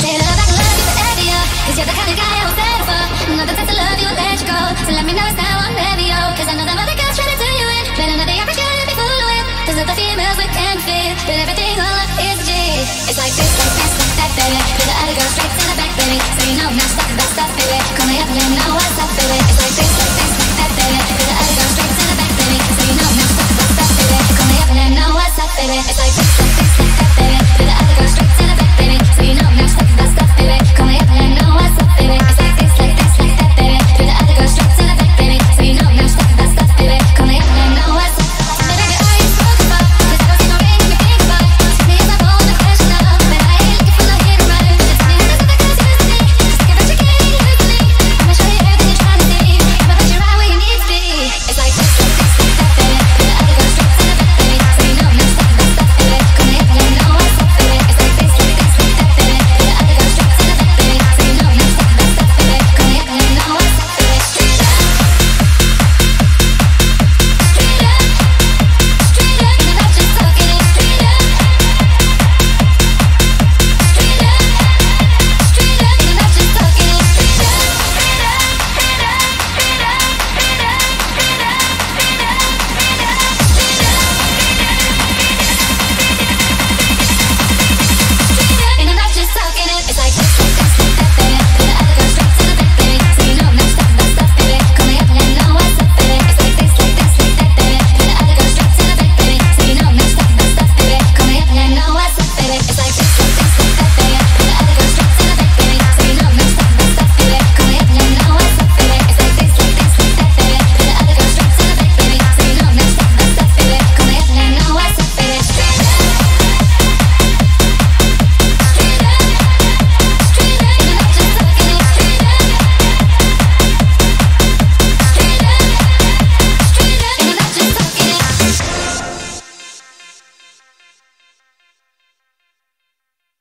Say that I can love you forever, yo, cause you're the kind of guy I will settle for. Not the type to love you and let you go. So let me know it's now I'm ready, yo, cause I know them other girls trying to do you in, but I know the average girl you'll be fooling with. Cause of the females we can't fit, but everything all up is G. It's like this, like that, baby. Put the other girls straight to the back, baby. So you know I'm not